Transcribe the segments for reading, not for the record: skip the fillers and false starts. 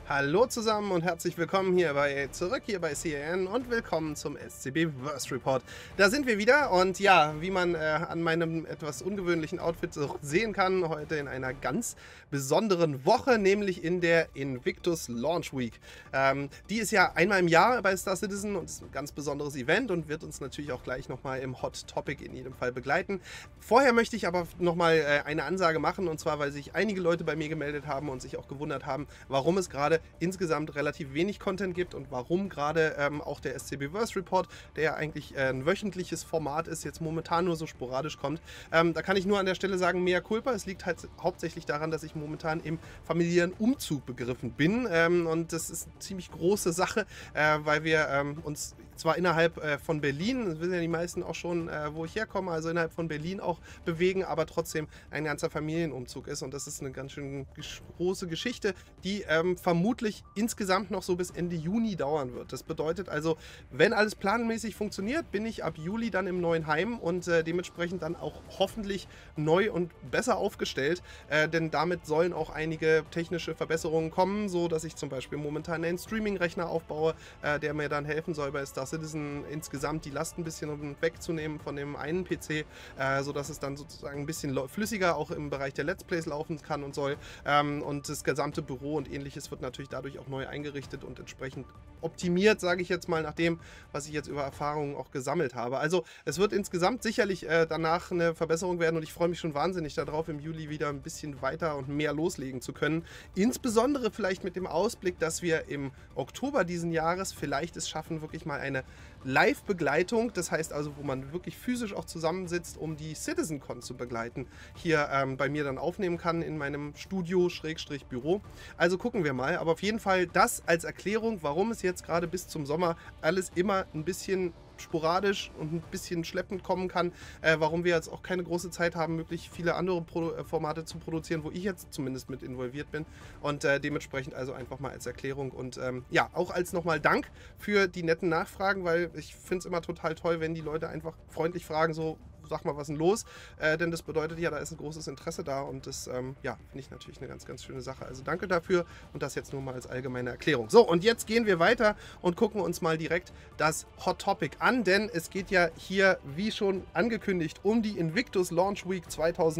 Hallo zusammen und herzlich willkommen zurück hier bei CAN und willkommen zum SCB Verse Report. Da sind wir wieder und ja, wie man an meinem etwas ungewöhnlichen Outfit sehen kann, heute in einer ganz besonderen Woche, nämlich in der Invictus Launch Week. Die ist ja einmal im Jahr bei Star Citizen und ist ein ganz besonderes Event und wird uns natürlich auch gleich nochmal im Hot Topic in jedem Fall begleiten. Vorher möchte ich aber nochmal eine Ansage machen, und zwar, weil sich einige Leute bei mir gemeldet haben und sich auch gewundert haben, warum es gerade insgesamt relativ wenig Content gibt und warum gerade auch der SCB Verse Report, der ja eigentlich ein wöchentliches Format ist, jetzt momentan nur so sporadisch kommt. Da kann ich nur an der Stelle sagen, mea culpa. Es liegt halt hauptsächlich daran, dass ich momentan im familiären Umzug begriffen bin und das ist eine ziemlich große Sache, weil wir uns zwar innerhalb von Berlin, das wissen ja die meisten auch schon, wo ich herkomme, also innerhalb von Berlin auch bewegen, aber trotzdem ein ganzer Familienumzug ist und das ist eine ganz schön große Geschichte, die vermutlich insgesamt noch so bis Ende Juni dauern wird. Das bedeutet also, wenn alles planmäßig funktioniert, bin ich ab Juli dann im neuen Heim und dementsprechend dann auch hoffentlich neu und besser aufgestellt, denn damit sollen auch einige technische Verbesserungen kommen, so dass ich zum Beispiel momentan einen Streaming-Rechner aufbaue, der mir dann helfen soll, bei Star Citizen insgesamt die Last ein bisschen wegzunehmen von dem einen PC, sodass es dann sozusagen ein bisschen flüssiger auch im Bereich der Let's Plays laufen kann und soll. Und das gesamte Büro und ähnliches wird natürlich dadurch auch neu eingerichtet und entsprechend optimiert, sage ich jetzt mal, nach dem, was ich jetzt über Erfahrungen auch gesammelt habe. Also es wird insgesamt sicherlich danach eine Verbesserung werden und ich freue mich schon wahnsinnig darauf, im Juli wieder ein bisschen weiter und mehr loslegen zu können. Insbesondere vielleicht mit dem Ausblick, dass wir im Oktober diesen Jahres vielleicht es schaffen, wirklich mal eine Live-Begleitung, das heißt also, wo man wirklich physisch auch zusammensitzt, um die CitizenCon zu begleiten, hier bei mir dann aufnehmen kann in meinem Studio-Büro. Also gucken wir mal, aber auf jeden Fall das als Erklärung, warum es jetzt gerade bis zum Sommer alles immer ein bisschen sporadisch und ein bisschen schleppend kommen kann, warum wir jetzt auch keine große Zeit haben, möglich viele andere Formate zu produzieren, wo ich jetzt zumindest mit involviert bin und dementsprechend also einfach mal als Erklärung und ja, auch als nochmal Dank für die netten Nachfragen, weil ich finde es immer total toll, wenn die Leute einfach freundlich fragen, so, sag mal, was ist denn los? Denn das bedeutet ja, da ist ein großes Interesse da und das ja, finde ich natürlich eine ganz, ganz schöne Sache. Also danke dafür und das jetzt nur mal als allgemeine Erklärung. So, und jetzt gehen wir weiter und gucken uns mal direkt das Hot Topic an, denn es geht ja hier, wie schon angekündigt, um die Invictus Launch Week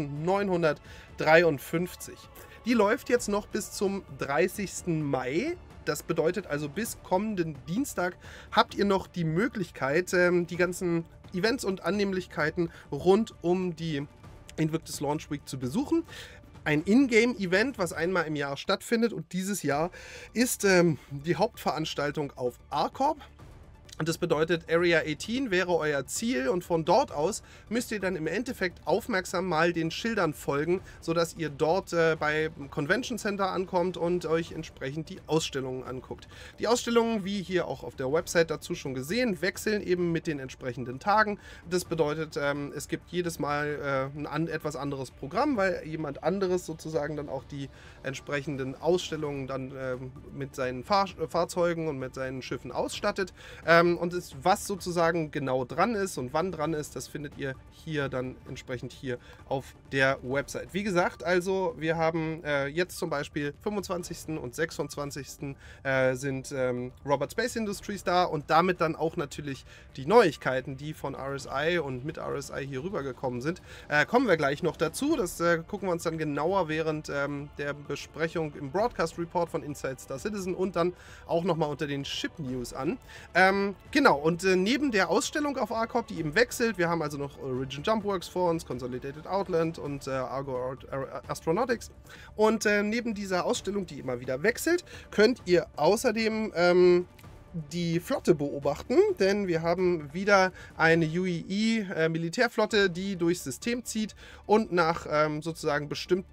2953. Die läuft jetzt noch bis zum 30. Mai. Das bedeutet also, bis kommenden Dienstag habt ihr noch die Möglichkeit, die ganzen Events und Annehmlichkeiten rund um die Invictus Launch Week zu besuchen. Ein Ingame-Event, was einmal im Jahr stattfindet und dieses Jahr ist die Hauptveranstaltung auf ARCorp. Und das bedeutet, Area 18 wäre euer Ziel und von dort aus müsst ihr dann im Endeffekt aufmerksam mal den Schildern folgen, sodass ihr dort bei Convention Center ankommt und euch entsprechend die Ausstellungen anguckt. Die Ausstellungen, wie hier auch auf der Website dazu schon gesehen, wechseln eben mit den entsprechenden Tagen. Das bedeutet, es gibt jedes Mal ein etwas anderes Programm, weil jemand anderes sozusagen dann auch die entsprechenden Ausstellungen dann mit seinen Fahrzeugen und mit seinen Schiffen ausstattet. Und was sozusagen genau dran ist und wann dran ist, das findet ihr hier dann entsprechend hier auf der Website. Wie gesagt, also wir haben jetzt zum Beispiel 25. und 26. Sind Robert Space Industries da und damit dann auch natürlich die Neuigkeiten, die von RSI und mit RSI hier rübergekommen sind. Kommen wir gleich noch dazu, das gucken wir uns dann genauer während der Besprechung im Broadcast Report von Inside Star Citizen und dann auch nochmal unter den Ship News an. Genau, und neben der Ausstellung auf ARCorp, die eben wechselt, wir haben also noch Origin Jumpworks vor uns, Consolidated Outland und Argo Astronautics. Und neben dieser Ausstellung, die immer wieder wechselt, könnt ihr außerdem die Flotte beobachten, denn wir haben wieder eine UEE Militärflotte, die durchs System zieht und nach sozusagen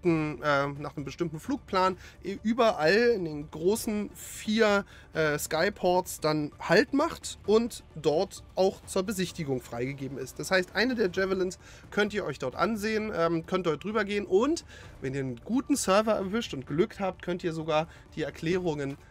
nach einem bestimmten Flugplan überall in den großen 4 Skyports dann Halt macht und dort auch zur Besichtigung freigegeben ist. Das heißt, eine der Javelins könnt ihr euch dort ansehen, könnt dort drüber gehen und wenn ihr einen guten Server erwischt und Glück habt, könnt ihr sogar die Erklärungen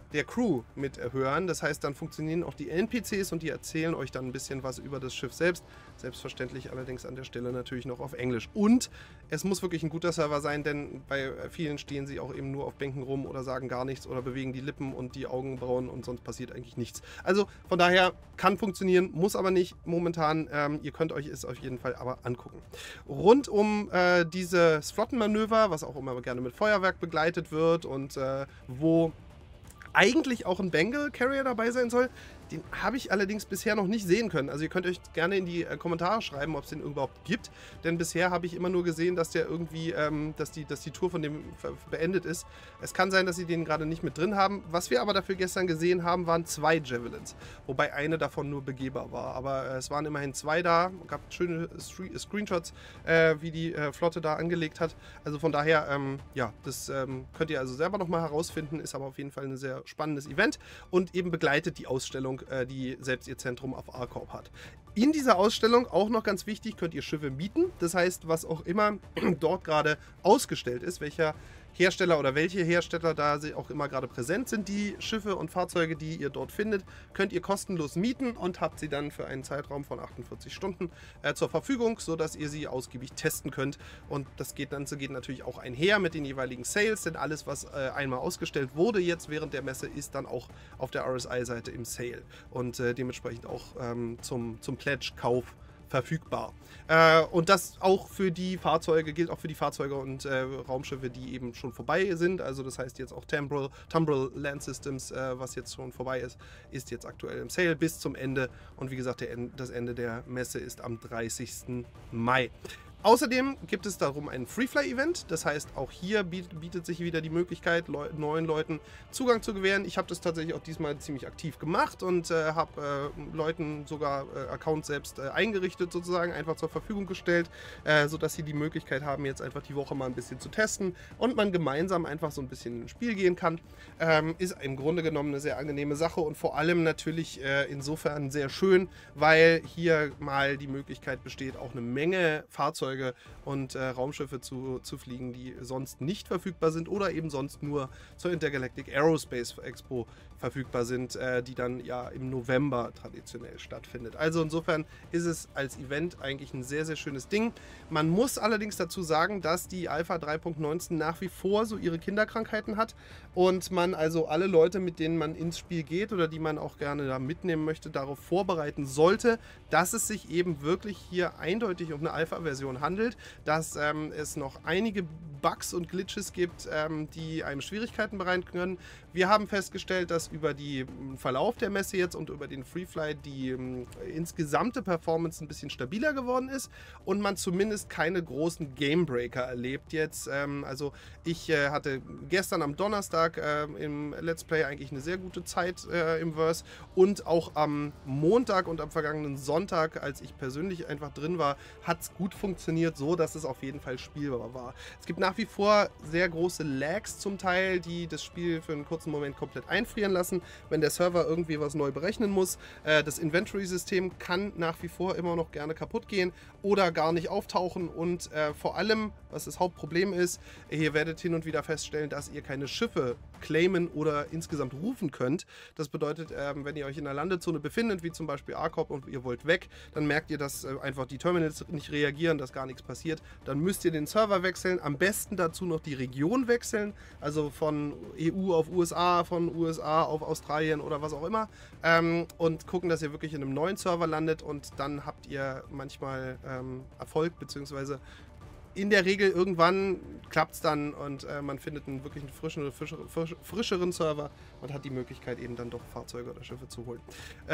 der Crew mithören. Das heißt, dann funktionieren auch die NPCs und die erzählen euch dann ein bisschen was über das Schiff selbst. Selbstverständlich allerdings an der Stelle natürlich noch auf Englisch. Und es muss wirklich ein guter Server sein, denn bei vielen stehen sie auch eben nur auf Bänken rum oder sagen gar nichts oder bewegen die Lippen und die Augenbrauen und sonst passiert eigentlich nichts. Also von daher kann funktionieren, muss aber nicht momentan. Ihr könnt euch es auf jeden Fall aber angucken. Rund um dieses Flottenmanöver, was auch immer gerne mit Feuerwerk begleitet wird und wo eigentlich auch ein Bengal Carrier dabei sein soll. Den habe ich allerdings bisher noch nicht sehen können. Also ihr könnt euch gerne in die Kommentare schreiben, ob es den überhaupt gibt. Denn bisher habe ich immer nur gesehen, dass der irgendwie, dass die Tour von dem beendet ist. Es kann sein, dass sie den gerade nicht mit drin haben. Was wir aber dafür gestern gesehen haben, waren 2 Javelins. Wobei eine davon nur begehbar war. Aber es waren immerhin 2 da. Es gab schöne Screenshots, wie die Flotte da angelegt hat. Also von daher, ja, das könnt ihr also selber nochmal herausfinden. Ist aber auf jeden Fall ein sehr spannendes Event. Und eben begleitet die Ausstellung, die selbst ihr Zentrum auf A-Corp hat. In dieser Ausstellung, auch noch ganz wichtig, könnt ihr Schiffe mieten. Das heißt, was auch immer dort gerade ausgestellt ist, welcher Hersteller oder welche Hersteller da auch immer gerade präsent sind, die Schiffe und Fahrzeuge, die ihr dort findet, könnt ihr kostenlos mieten und habt sie dann für einen Zeitraum von 48 Stunden zur Verfügung, sodass ihr sie ausgiebig testen könnt. Und das Ganze geht natürlich auch einher mit den jeweiligen Sales, denn alles, was einmal ausgestellt wurde jetzt während der Messe, ist dann auch auf der RSI-Seite im Sale und dementsprechend auch zum Pledge-Kauf verfügbar. Und das auch für die Fahrzeuge, gilt auch für die Fahrzeuge und Raumschiffe, die eben schon vorbei sind. Also das heißt jetzt auch Tumbril Land Systems, was jetzt schon vorbei ist, ist jetzt aktuell im Sale bis zum Ende. Und wie gesagt, das Ende der Messe ist am 30. Mai. Außerdem gibt es darum ein Freefly-Event, das heißt, auch hier bietet sich wieder die Möglichkeit, neuen Leuten Zugang zu gewähren. Ich habe das tatsächlich auch diesmal ziemlich aktiv gemacht und habe Leuten sogar Accounts selbst eingerichtet, sozusagen einfach zur Verfügung gestellt, sodass sie die Möglichkeit haben, jetzt einfach die Woche mal ein bisschen zu testen und man gemeinsam einfach so ein bisschen ins Spiel gehen kann. Ist im Grunde genommen eine sehr angenehme Sache und vor allem natürlich insofern sehr schön, weil hier mal die Möglichkeit besteht, auch eine Menge Fahrzeuge und Raumschiffe zu fliegen, die sonst nicht verfügbar sind oder eben sonst nur zur Intergalactic Aerospace Expo verfügbar sind, die dann ja im November traditionell stattfindet. Also insofern ist es als Event eigentlich ein sehr, sehr schönes Ding. Man muss allerdings dazu sagen, dass die Alpha 3.19 nach wie vor so ihre Kinderkrankheiten hat und man also alle Leute, mit denen man ins Spiel geht oder die man auch gerne da mitnehmen möchte, darauf vorbereiten sollte, dass es sich eben wirklich hier eindeutig um eine Alpha-Version handelt, dass es noch einige Bugs und Glitches gibt, die einem Schwierigkeiten bereiten können. Wir haben festgestellt, dass über den Verlauf der Messe jetzt und über den Freefly die insgesamte Performance ein bisschen stabiler geworden ist und man zumindest keine großen Gamebreaker erlebt jetzt. Also ich hatte gestern am Donnerstag im Let's Play eigentlich eine sehr gute Zeit im Verse und auch am Montag und am vergangenen Sonntag, als ich persönlich einfach drin war, hat es gut funktioniert, so dass es auf jeden Fall spielbar war. Es gibt nach wie vor sehr große Lags zum Teil, die das Spiel für einen kurzen Moment komplett einfrieren lassen, wenn der Server irgendwie was neu berechnen muss. Das Inventory-System kann nach wie vor immer noch gerne kaputt gehen oder gar nicht auftauchen und vor allem, was das Hauptproblem ist, ihr werdet hin und wieder feststellen, dass ihr keine Schiffe claimen oder insgesamt rufen könnt. Das bedeutet, wenn ihr euch in einer Landezone befindet, wie zum Beispiel A-Corp und ihr wollt weg, dann merkt ihr, dass einfach die Terminals nicht reagieren, dass gar nichts passiert. Dann müsst ihr den Server wechseln, am besten dazu noch die Region wechseln, also von EU auf USA, von USA auf Australien oder was auch immer und gucken, dass ihr wirklich in einem neuen Server landet und dann habt ihr manchmal Erfolg, beziehungsweise in der Regel irgendwann klappt es dann und man findet einen wirklich frischeren Server und hat die Möglichkeit eben dann doch Fahrzeuge oder Schiffe zu holen.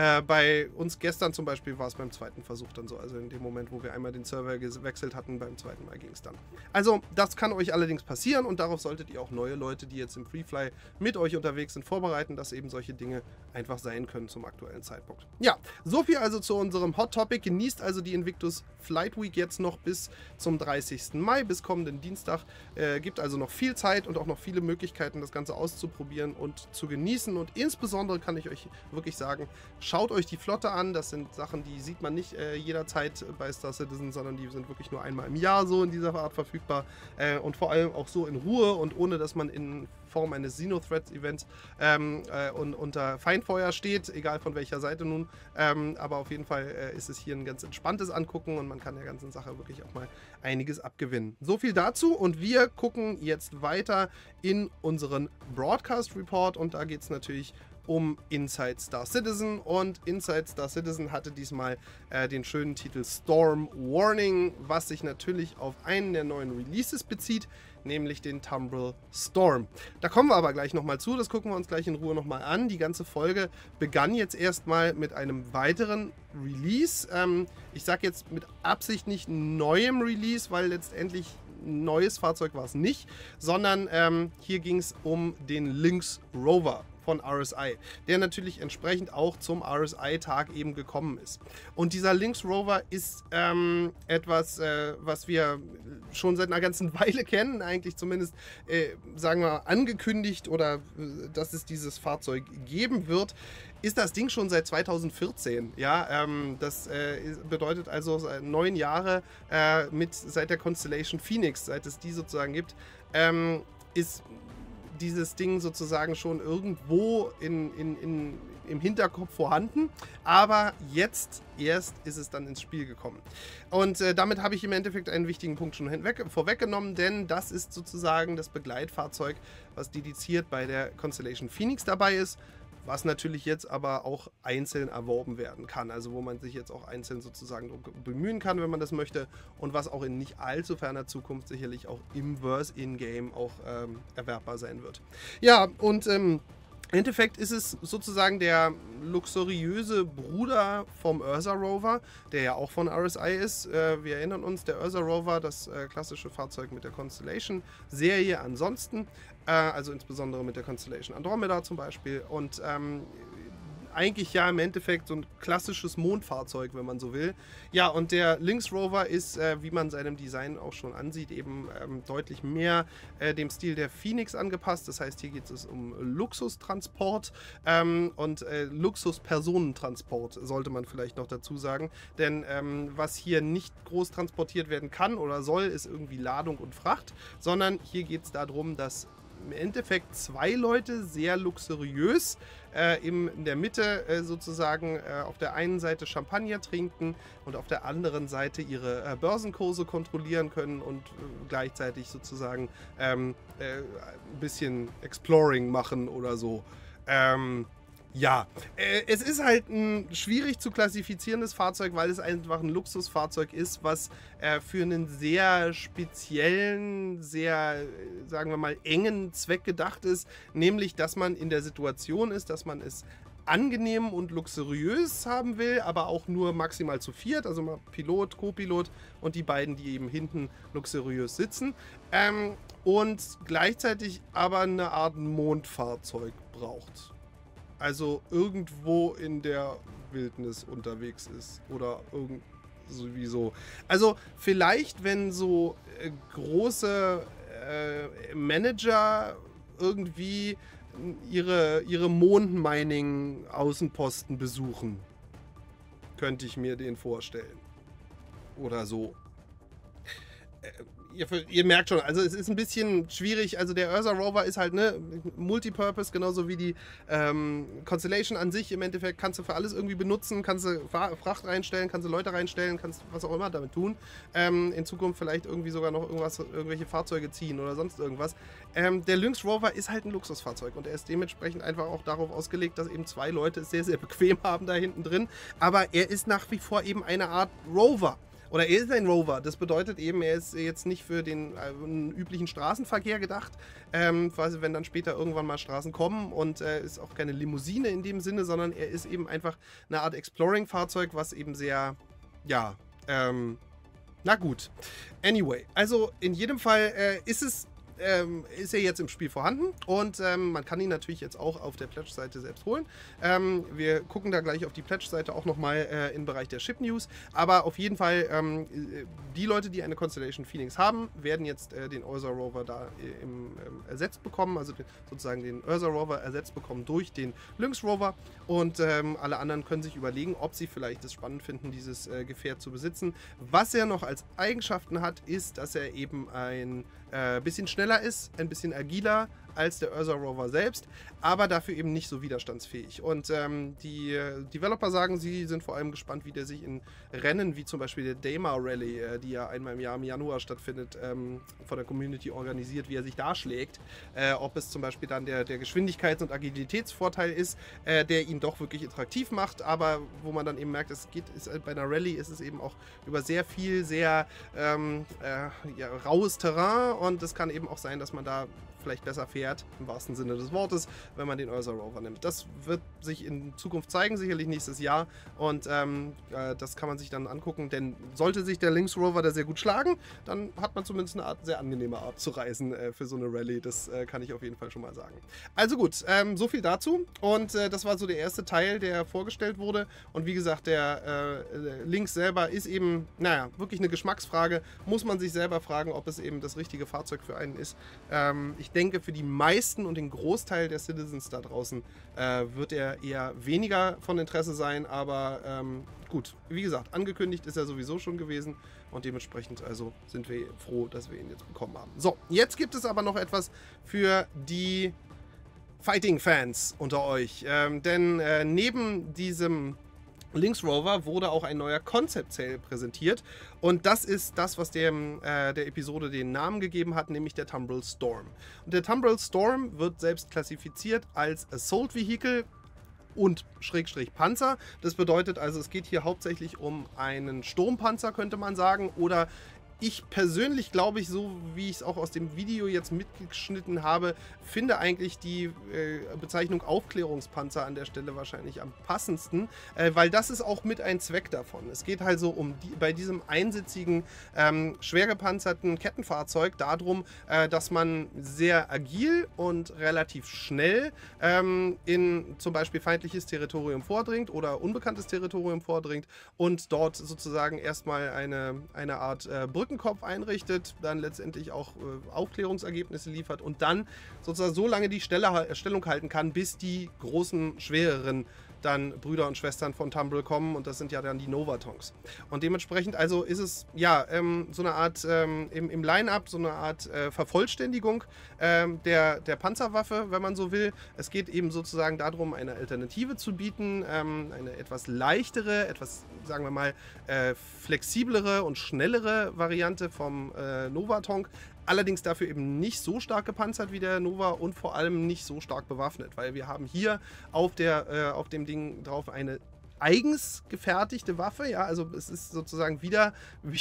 Bei uns gestern zum Beispiel war es beim zweiten Versuch dann so, also in dem Moment, wo wir einmal den Server gewechselt hatten, beim zweiten Mal ging es dann. Also das kann euch allerdings passieren und darauf solltet ihr auch neue Leute, die jetzt im Freefly mit euch unterwegs sind, vorbereiten, dass eben solche Dinge einfach sein können zum aktuellen Zeitpunkt. Ja, so viel also zu unserem Hot Topic. Genießt also die Invictus Flight Week jetzt noch bis zum 30. Mai, bis kommenden Dienstag. Gibt also noch viel Zeit und auch noch viele Möglichkeiten, das Ganze auszuprobieren und zu genießen. Und insbesondere kann ich euch wirklich sagen, schaut euch die Flotte an. Das sind Sachen, die sieht man nicht jederzeit bei Star Citizen, sondern die sind wirklich nur einmal im Jahr so in dieser Art verfügbar. Und vor allem auch so in Ruhe und ohne, dass man in Form eines Xenothreat-Events und unter Feindfeuer steht, egal von welcher Seite nun. Aber auf jeden Fall ist es hier ein ganz entspanntes Angucken und man kann der ganzen Sache wirklich auch mal einiges abgewinnen. So viel dazu und wir gucken jetzt weiter in unseren Broadcast Report und da geht es natürlich um Inside Star Citizen und Inside Star Citizen hatte diesmal den schönen Titel Storm Warning, was sich natürlich auf einen der neuen Releases bezieht, nämlich den Tumbril Storm. Da kommen wir aber gleich nochmal zu, das gucken wir uns gleich in Ruhe nochmal an. Die ganze Folge begann jetzt erstmal mit einem weiteren Release. Ich sage jetzt mit Absicht nicht neuem Release, weil letztendlich ein neues Fahrzeug war es nicht, sondern hier ging es um den Lynx Rover von RSI, der natürlich entsprechend auch zum RSI-Tag eben gekommen ist. Und dieser Lynx Rover ist etwas, was wir schon seit einer ganzen Weile kennen, eigentlich zumindest, sagen wir, angekündigt oder dass es dieses Fahrzeug geben wird, ist das Ding schon seit 2014. Ja, das bedeutet also 9 Jahre seit der Constellation Phoenix, seit es die sozusagen gibt, ist dieses Ding sozusagen schon irgendwo im Hinterkopf vorhanden, aber jetzt erst ist es dann ins Spiel gekommen. Und damit habe ich im Endeffekt einen wichtigen Punkt schon vorweggenommen, denn das ist sozusagen das Begleitfahrzeug, was dediziert bei der Constellation Phoenix dabei ist, was natürlich jetzt aber auch einzeln erworben werden kann, also wo man sich jetzt auch einzeln sozusagen bemühen kann, wenn man das möchte und was auch in nicht allzu ferner Zukunft sicherlich auch im Verse in-Game auch erwerbbar sein wird. Ja, und im Endeffekt ist es sozusagen der luxuriöse Bruder vom Ursa Rover, der ja auch von RSI ist. Wir erinnern uns, der Ursa Rover, das klassische Fahrzeug mit der Constellation-Serie ansonsten, also insbesondere mit der Constellation Andromeda zum Beispiel und eigentlich ja im Endeffekt so ein klassisches Mondfahrzeug, wenn man so will. Ja, und der Lynx Rover ist, wie man seinem Design auch schon ansieht, eben deutlich mehr dem Stil der Phoenix angepasst. Das heißt, hier geht es um Luxustransport und Luxuspersonentransport, sollte man vielleicht noch dazu sagen. Denn was hier nicht groß transportiert werden kann oder soll, ist irgendwie Ladung und Fracht, sondern hier geht es darum, dass im Endeffekt 2 Leute sehr luxuriös in der Mitte sozusagen auf der einen Seite Champagner trinken und auf der anderen Seite ihre Börsenkurse kontrollieren können und gleichzeitig sozusagen ein bisschen Exploring machen oder so. Ja, es ist halt ein schwierig zu klassifizierendes Fahrzeug, weil es einfach ein Luxusfahrzeug ist, was für einen sehr speziellen, sehr, sagen wir mal, engen Zweck gedacht ist, nämlich, dass man in der Situation ist, dass man es angenehm und luxuriös haben will, aber auch nur maximal zu 4, also mal Pilot, Co-Pilot und die beiden, die eben hinten luxuriös sitzen und gleichzeitig aber eine Art Mondfahrzeug braucht. Also irgendwo in der Wildnis unterwegs ist oder sowieso. Also vielleicht, wenn so große Manager irgendwie ihre Mondmining-Außenposten besuchen, könnte ich mir den vorstellen. Oder so. Ihr merkt schon, also es ist ein bisschen schwierig, also der Ursa Rover ist halt Multipurpose, genauso wie die Constellation an sich. Im Endeffekt kannst du für alles irgendwie benutzen, kannst du Fracht reinstellen, kannst du Leute reinstellen, kannst was auch immer damit tun. In Zukunft vielleicht irgendwie sogar noch irgendwelche Fahrzeuge ziehen oder sonst irgendwas. Der Lynx Rover ist halt ein Luxusfahrzeug und er ist dementsprechend einfach auch darauf ausgelegt, dass eben 2 Leute es sehr, sehr bequem haben da hinten drin. Aber er ist nach wie vor eben eine Art Rover. Oder er ist ein Rover. Das bedeutet eben, er ist jetzt nicht für den üblichen Straßenverkehr gedacht, quasi wenn dann später irgendwann mal Straßen kommen und ist auch keine Limousine in dem Sinne, sondern er ist eben einfach eine Art Exploring-Fahrzeug, was eben sehr, ja, na gut. Anyway, also in jedem Fall ist er jetzt im Spiel vorhanden und man kann ihn natürlich jetzt auch auf der Pledge-Seite selbst holen. Wir gucken da gleich auf die Pledge-Seite auch nochmal im Bereich der Ship-News, aber auf jeden Fall die Leute, die eine Constellation Phoenix haben, werden jetzt den Ursa Rover da ersetzt bekommen, also sozusagen den Ursa Rover ersetzt bekommen durch den Lynx Rover und alle anderen können sich überlegen, ob sie vielleicht es spannend finden, dieses Gefährt zu besitzen. Was er noch als Eigenschaften hat, ist, dass er eben ein bisschen schneller ist, ein bisschen agiler als der Ursa Rover selbst, aber dafür eben nicht so widerstandsfähig. Und die Developer sagen, sie sind vor allem gespannt, wie der sich in Rennen wie zum Beispiel der Daymar Rally, die ja einmal im Jahr im Januar stattfindet, von der Community organisiert, wie er sich da schlägt. Ob es zum Beispiel dann der Geschwindigkeits- und Agilitätsvorteil ist, der ihn doch wirklich attraktiv macht, aber wo man dann eben merkt, bei einer Rallye ist es eben auch über sehr viel, sehr raues Terrain, und es kann eben auch sein, dass man da vielleicht besser fährt, im wahrsten Sinne des Wortes, wenn man den Ursa Rover nimmt. Das wird sich in Zukunft zeigen, sicherlich nächstes Jahr, und das kann man sich dann angucken, denn sollte sich der Lynx Rover da sehr gut schlagen, dann hat man zumindest eine sehr angenehme Art zu reisen für so eine Rallye, das kann ich auf jeden Fall schon mal sagen. Also gut, so viel dazu, und das war so der erste Teil, der vorgestellt wurde, und wie gesagt, der Lynx selber ist eben, naja, wirklich eine Geschmacksfrage, muss man sich selber fragen, ob es eben das richtige Fahrzeug für einen ist. Ich denke, für die meisten und den Großteil der Citizens da draußen wird er eher weniger von Interesse sein, aber gut, wie gesagt, angekündigt ist er sowieso schon gewesen, und dementsprechend also sind wir froh, dass wir ihn jetzt bekommen haben. So, jetzt gibt es aber noch etwas für die Fighting-Fans unter euch, denn neben diesem Lynx Rover wurde auch ein neuer Concept Sail präsentiert, und das ist das, was der Episode den Namen gegeben hat, nämlich der Tumbril Storm. Und der Tumbril Storm wird selbst klassifiziert als Assault Vehicle und / Panzer. Das bedeutet also, es geht hier hauptsächlich um einen Sturmpanzer, könnte man sagen, oder ich persönlich glaube, so wie ich es auch aus dem Video jetzt mitgeschnitten habe, finde eigentlich die Bezeichnung Aufklärungspanzer an der Stelle wahrscheinlich am passendsten, weil das ist auch mit ein Zweck davon. Es geht also bei diesem einsitzigen, schwer gepanzerten Kettenfahrzeug darum, dass man sehr agil und relativ schnell in zum Beispiel feindliches Territorium vordringt oder unbekanntes Territorium vordringt und dort sozusagen erstmal eine Art Brückenkopf einrichtet, dann letztendlich auch Aufklärungsergebnisse liefert und dann sozusagen so lange die Stellung halten kann, bis die großen, schwereren dann Brüder und Schwestern von Tumbril kommen, und das sind ja dann die Novatongs. Und dementsprechend also ist es ja so eine Art im Line-Up, so eine Art Vervollständigung der Panzerwaffe, wenn man so will. Es geht eben sozusagen darum, eine Alternative zu bieten, eine etwas leichtere, etwas, sagen wir mal, flexiblere und schnellere Variante vom Novatong. Allerdings dafür eben nicht so stark gepanzert wie der Nova und vor allem nicht so stark bewaffnet, weil wir haben hier auf dem Ding drauf eine eigens gefertigte Waffe, ja, also es ist sozusagen wieder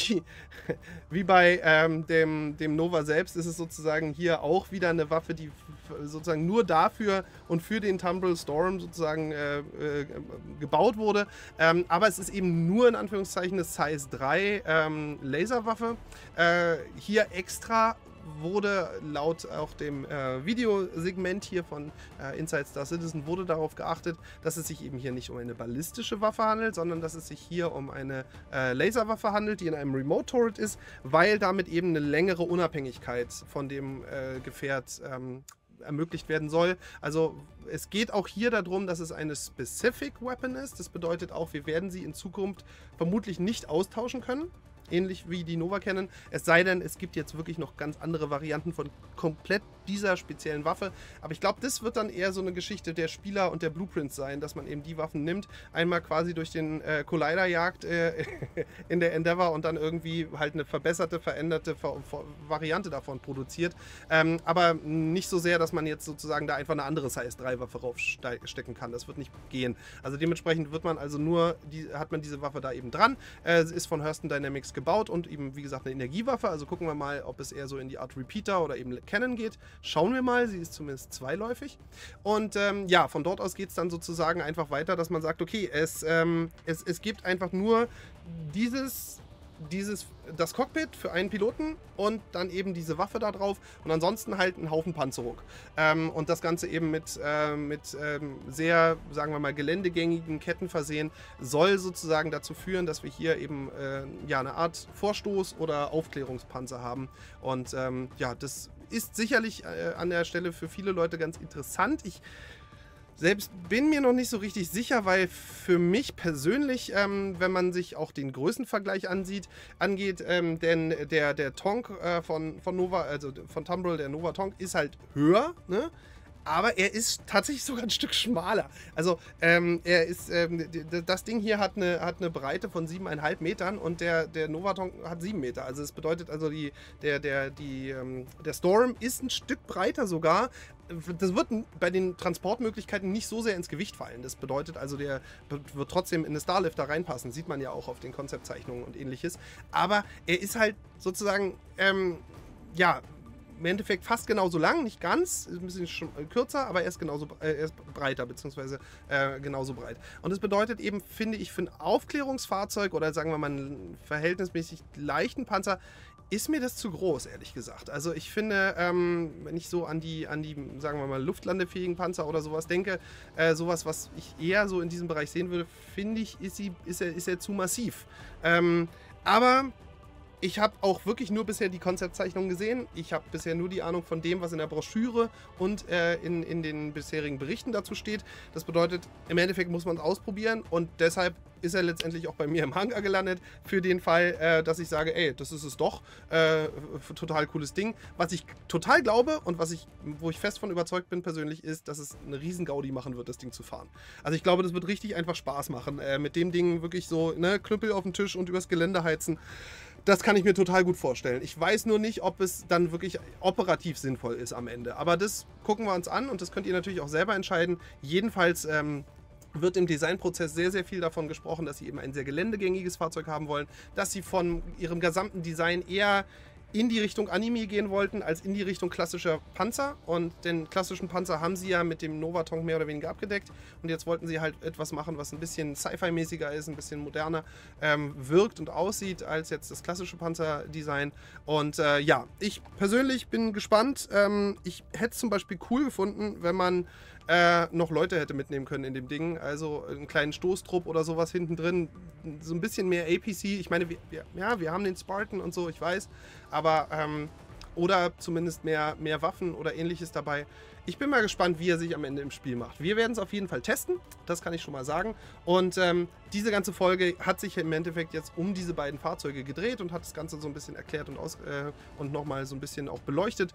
wie bei dem Nova selbst, ist es sozusagen hier auch wieder eine Waffe, die sozusagen nur dafür und für den Tumbril Storm sozusagen gebaut wurde, aber es ist eben nur in Anführungszeichen eine Size 3 Laserwaffe, hier extra wurde laut auch dem Videosegment hier von Inside Star Citizen wurde darauf geachtet, dass es sich eben hier nicht um eine ballistische Waffe handelt, sondern dass es sich hier um eine Laserwaffe handelt, die in einem Remote Turret ist, weil damit eben eine längere Unabhängigkeit von dem Gefährt ermöglicht werden soll. Also es geht auch hier darum, dass es eine Specific Weapon ist. Das bedeutet auch, wir werden sie in Zukunft vermutlich nicht austauschen können. Ähnlich wie die Nova kennen. Es sei denn, es gibt jetzt wirklich noch ganz andere Varianten von komplett dieser speziellen Waffe. Aber ich glaube, das wird dann eher so eine Geschichte der Spieler und der Blueprints sein, dass man eben die Waffen nimmt, einmal quasi durch den Collider jagt in der Endeavor und dann irgendwie halt eine verbesserte, veränderte Variante davon produziert. Aber nicht so sehr, dass man jetzt sozusagen da einfach eine andere Size 3 Waffe raufstecken kann. Das wird nicht gehen. Also dementsprechend wird man also hat man diese Waffe da eben dran. Es ist von Hurston Dynamics gebaut und eben, wie gesagt, eine Energiewaffe. Also gucken wir mal, ob es eher so in die Art Repeater oder eben Cannon geht. Schauen wir mal, sie ist zumindest zweiläufig. Und ja, von dort aus geht es dann sozusagen einfach weiter, dass man sagt, okay, es gibt einfach nur das Cockpit für einen Piloten und dann eben diese Waffe da drauf und ansonsten halt einen Haufen Panzerung. Und das Ganze eben mit sehr, sagen wir mal, geländegängigen Ketten versehen, soll sozusagen dazu führen, dass wir hier eben ja, eine Art Vorstoß- oder Aufklärungspanzer haben. Und ja, das ist sicherlich an der Stelle für viele Leute ganz interessant. Ich selbst bin mir noch nicht so richtig sicher, weil für mich persönlich, wenn man sich auch den Größenvergleich angeht, denn der Tonk von Nova, also von Tumbril, der Nova Tonk, ist halt höher, ne? Aber er ist tatsächlich sogar ein Stück schmaler. Also er ist, das Ding hier hat eine Breite von 7,5 Metern und der Novatonk hat 7 Meter. Also das bedeutet also, der Storm ist ein Stück breiter sogar. Das wird bei den Transportmöglichkeiten nicht so sehr ins Gewicht fallen. Das bedeutet also, der wird trotzdem in eine Starlifter reinpassen. Sieht man ja auch auf den Konzeptzeichnungen und ähnliches. Aber er ist halt sozusagen, ja, im Endeffekt fast genauso lang, nicht ganz, ist ein bisschen kürzer, aber er ist breiter, beziehungsweise genauso breit. Und das bedeutet eben, finde ich, für ein Aufklärungsfahrzeug oder sagen wir mal einen verhältnismäßig leichten Panzer, ist mir das zu groß, ehrlich gesagt. Also ich finde, wenn ich so an die, sagen wir mal, luftlandefähigen Panzer oder sowas denke, sowas, was ich eher so in diesem Bereich sehen würde, finde ich, ist er zu massiv. Aber ich habe auch wirklich nur bisher die Konzeptzeichnung gesehen. Ich habe bisher nur die Ahnung von dem, was in der Broschüre und in den bisherigen Berichten dazu steht. Das bedeutet, im Endeffekt muss man es ausprobieren und deshalb ist er letztendlich auch bei mir im Hangar gelandet, für den Fall, dass ich sage, ey, das ist es doch, total cooles Ding. Was ich total glaube und wo ich fest von überzeugt bin persönlich, ist, dass es eine riesen Gaudi machen wird, das Ding zu fahren. Also ich glaube, das wird richtig einfach Spaß machen, mit dem Ding wirklich so, ne, Knüppel auf den Tisch und übers Gelände heizen. Das kann ich mir total gut vorstellen. Ich weiß nur nicht, ob es dann wirklich operativ sinnvoll ist am Ende. Aber das gucken wir uns an und das könnt ihr natürlich auch selber entscheiden. Jedenfalls wird im Designprozess sehr, sehr viel davon gesprochen, dass sie eben ein sehr geländegängiges Fahrzeug haben wollen, dass sie von ihrem gesamten Design eher in die Richtung Anime gehen wollten, als in die Richtung klassischer Panzer. Und den klassischen Panzer haben sie ja mit dem Novatonk mehr oder weniger abgedeckt. Und jetzt wollten sie halt etwas machen, was ein bisschen Sci-Fi-mäßiger ist, ein bisschen moderner wirkt und aussieht als jetzt das klassische Panzerdesign. Und ja, ich persönlich bin gespannt. Ich hätte es zum Beispiel cool gefunden, wenn man noch Leute hätte mitnehmen können in dem Ding. Also einen kleinen Stoßtrupp oder sowas hinten drin. So ein bisschen mehr APC. Ich meine, wir haben den Spartan und so, ich weiß. Aber, oder zumindest mehr Waffen oder ähnliches dabei. Ich bin mal gespannt, wie er sich am Ende im Spiel macht. Wir werden es auf jeden Fall testen, das kann ich schon mal sagen. Und diese ganze Folge hat sich im Endeffekt jetzt um diese beiden Fahrzeuge gedreht und hat das Ganze so ein bisschen erklärt und nochmal so ein bisschen auch beleuchtet.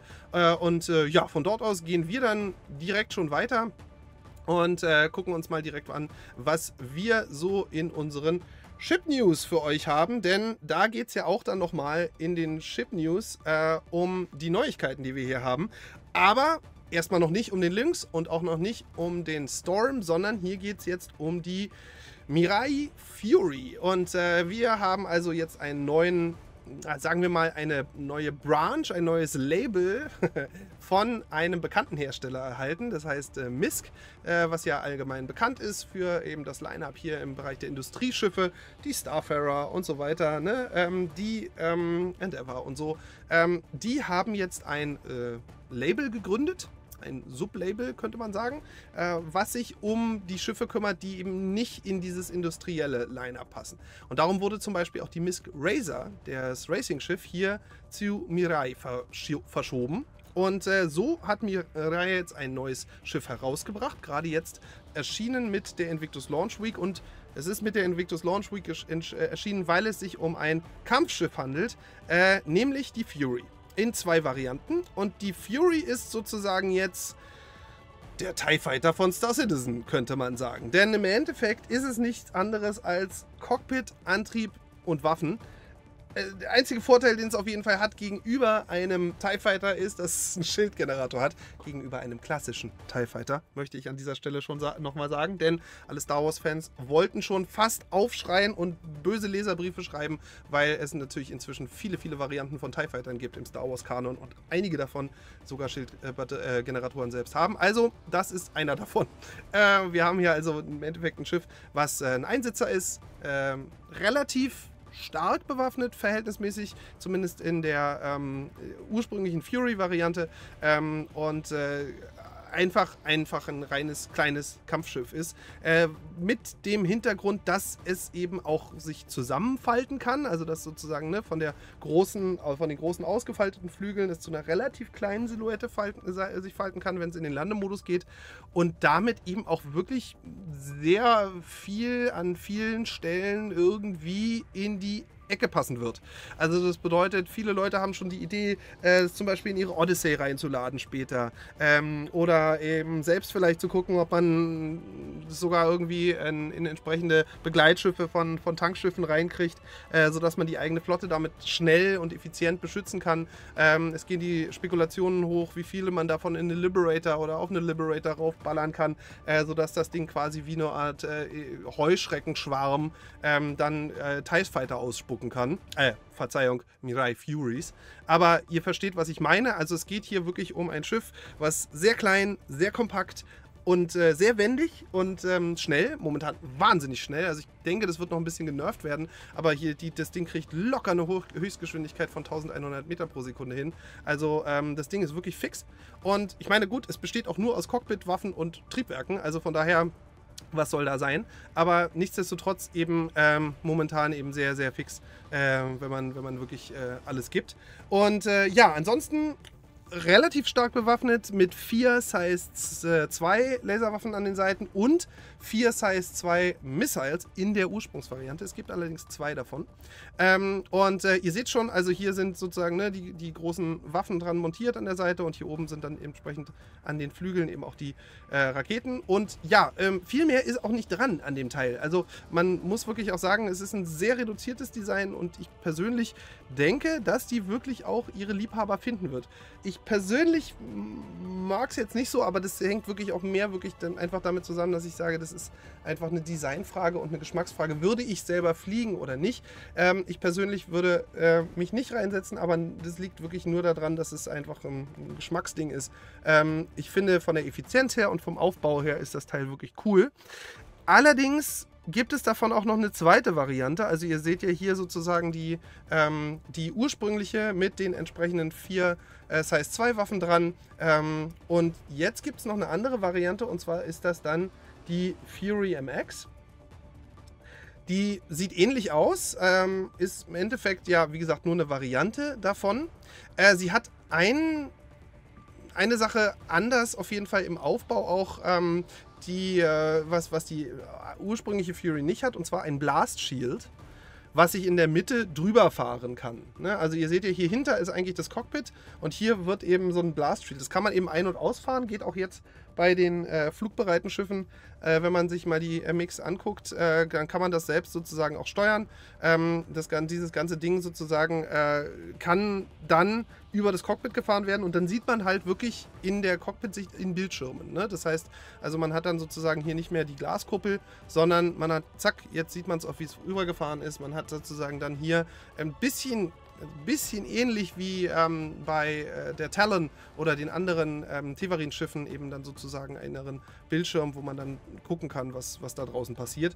Ja, von dort aus gehen wir dann direkt schon weiter und gucken uns mal direkt an, was wir so in unseren Ship News für euch haben, denn da geht es ja auch dann nochmal in den Ship News um die Neuigkeiten, die wir hier haben. Aber erstmal noch nicht um den Lynx und auch noch nicht um den Storm, sondern hier geht es jetzt um die Mirai Fury. Und wir haben also jetzt einen neuen, sagen wir mal, eine neue Branch, ein neues Label von einem bekannten Hersteller erhalten. Das heißt MISC, was ja allgemein bekannt ist für eben das Line-Up hier im Bereich der Industrieschiffe, die Starfarer und so weiter, ne? Die Endeavour und so. Die haben jetzt ein Label gegründet. Ein Sublabel, könnte man sagen, was sich um die Schiffe kümmert, die eben nicht in dieses industrielle Line-Up passen. Und darum wurde zum Beispiel auch die MISC Razor, das Racing-Schiff, hier zu Mirai verschoben. Und so hat Mirai jetzt ein neues Schiff herausgebracht, gerade jetzt erschienen mit der Invictus Launch Week. Und es ist mit der Invictus Launch Week erschienen, weil es sich um ein Kampfschiff handelt, nämlich die Fury. In 2 Varianten und die Fury ist sozusagen jetzt der TIE Fighter von Star Citizen, könnte man sagen. Denn im Endeffekt ist es nichts anderes als Cockpit, Antrieb und Waffen. Der einzige Vorteil, den es auf jeden Fall hat gegenüber einem TIE Fighter, ist, dass es einen Schildgenerator hat. Gegenüber einem klassischen TIE Fighter, möchte ich an dieser Stelle schon nochmal sagen. Denn alle Star Wars-Fans wollten schon fast aufschreien und böse Leserbriefe schreiben, weil es natürlich inzwischen viele, viele Varianten von TIE Fightern gibt im Star Wars-Kanon und einige davon sogar Schildgeneratoren selbst haben. Also, das ist einer davon. Wir haben hier also im Endeffekt ein Schiff, was ein Einsitzer ist, relativ stark bewaffnet, verhältnismäßig, zumindest in der ursprünglichen Fury-Variante. einfach ein reines kleines Kampfschiff ist. Mit dem Hintergrund, dass es eben auch sich zusammenfalten kann. Also dass sozusagen ne, von den großen ausgefalteten Flügeln es zu einer relativ kleinen Silhouette sich falten kann, wenn es in den Landemodus geht. Und damit eben auch wirklich sehr viel an vielen Stellen irgendwie in die Ecke passen wird. Also das bedeutet, viele Leute haben schon die Idee, es zum Beispiel in ihre Odyssey reinzuladen später. Oder eben selbst vielleicht zu gucken, ob man sogar irgendwie in entsprechende Begleitschiffe von Tankschiffen reinkriegt, sodass man die eigene Flotte damit schnell und effizient beschützen kann. Es gehen die Spekulationen hoch, wie viele man davon in eine Liberator oder auf eine Liberator raufballern kann, sodass das Ding quasi wie eine Art Heuschreckenschwarm dann TIE Fighter ausspucken kann. Verzeihung, Mirai Furies. Aber ihr versteht, was ich meine. Also es geht hier wirklich um ein Schiff, was sehr klein, sehr kompakt und sehr wendig und schnell. Momentan wahnsinnig schnell. Also ich denke, das wird noch ein bisschen genervt werden. Aber hier das Ding kriegt locker eine Höchstgeschwindigkeit von 1100 Meter pro Sekunde hin. Also das Ding ist wirklich fix. Und ich meine, gut, es besteht auch nur aus Cockpit, Waffen und Triebwerken. Also von daher, was soll da sein? Aber nichtsdestotrotz eben momentan eben sehr, sehr fix, wenn man wirklich alles gibt. Und ja, ansonsten relativ stark bewaffnet mit 4 Size 2 Laserwaffen an den Seiten und 4 Size 2 Missiles in der Ursprungsvariante. Es gibt allerdings 2 davon. Und ihr seht schon, also hier sind sozusagen ne, die großen Waffen dran montiert an der Seite und hier oben sind dann entsprechend an den Flügeln eben auch die Raketen. Und ja, viel mehr ist auch nicht dran an dem Teil. Also man muss wirklich auch sagen, es ist ein sehr reduziertes Design und ich persönlich denke, dass die wirklich auch ihre Liebhaber finden wird. Ich persönlich mag es jetzt nicht so, aber das hängt wirklich auch mehr dann einfach damit zusammen, dass ich sage, das ist einfach eine Designfrage und eine Geschmacksfrage. Würde ich selber fliegen oder nicht? Ich persönlich würde mich nicht reinsetzen, aber das liegt wirklich nur daran, dass es einfach ein Geschmacksding ist. Ich finde, von der Effizienz her und vom Aufbau her ist das Teil wirklich cool. Allerdings gibt es davon auch noch eine zweite Variante. Also ihr seht ja hier sozusagen die ursprüngliche mit den entsprechenden 4 Size 2 Waffen dran. Und jetzt gibt es noch eine andere Variante und zwar ist das dann die Fury MX. Die sieht ähnlich aus, ist im Endeffekt ja wie gesagt nur eine Variante davon. Sie hat eine Sache anders auf jeden Fall im Aufbau auch, was die ursprüngliche Fury nicht hat, und zwar ein Blast Shield, was ich in der Mitte drüber fahren kann. Ne? Also ihr seht ja, hier hinter ist eigentlich das Cockpit und hier wird eben so ein Blast Shield. Das kann man eben ein- und ausfahren, geht auch jetzt bei den flugbereiten Schiffen. Wenn man sich mal die MX anguckt, dann kann man das selbst sozusagen auch steuern. Dieses ganze Ding sozusagen kann dann über das Cockpit gefahren werden und dann sieht man halt wirklich in der Cockpit-Sicht in Bildschirmen. Ne? Das heißt, also man hat dann sozusagen hier nicht mehr die Glaskuppel, sondern man hat, zack, jetzt sieht man es auch, wie es rübergefahren ist. Man hat sozusagen dann hier ein bisschen ähnlich wie bei der Talon oder den anderen Tevarin-Schiffen eben dann sozusagen einen inneren Bildschirm, wo man dann gucken kann, was da draußen passiert.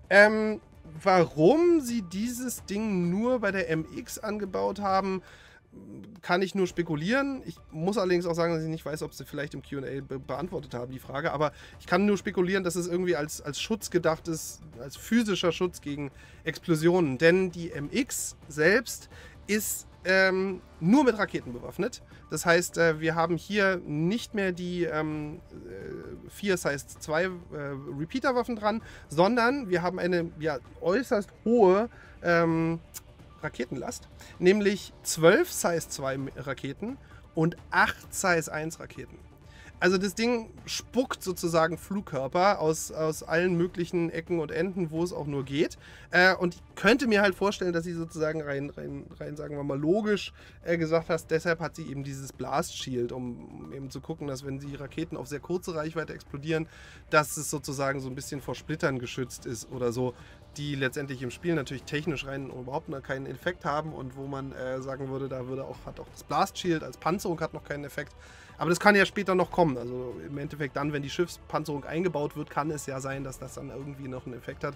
Warum sie dieses Ding nur bei der MX angebaut haben, kann ich nur spekulieren. Ich muss allerdings auch sagen, dass ich nicht weiß, ob sie vielleicht im Q&A beantwortet haben, die Frage. Aber ich kann nur spekulieren, dass es irgendwie als Schutz gedacht ist, als physischer Schutz gegen Explosionen. Denn die MX selbst ist nur mit Raketen bewaffnet. Das heißt, wir haben hier nicht mehr die 4 Size 2 Repeater-Waffen dran, sondern wir haben eine äußerst hohe Raketenlast, nämlich 12 Size 2 Raketen und 8 Size 1 Raketen. Also das Ding spuckt sozusagen Flugkörper aus allen möglichen Ecken und Enden, wo es auch nur geht. Und ich könnte mir halt vorstellen, dass sie sozusagen rein sagen wir mal, logisch gesagt hast, deshalb hat sie eben dieses Blast Shield, um eben zu gucken, dass wenn die Raketen auf sehr kurze Reichweite explodieren, dass es sozusagen so ein bisschen vor Splittern geschützt ist oder so, die letztendlich im Spiel natürlich technisch rein überhaupt noch keinen Effekt haben und wo man sagen würde, hat auch das Blast Shield als Panzerung hat noch keinen Effekt. Aber das kann ja später noch kommen. Also im Endeffekt dann, wenn die Schiffspanzerung eingebaut wird, kann es ja sein, dass das dann irgendwie noch einen Effekt hat.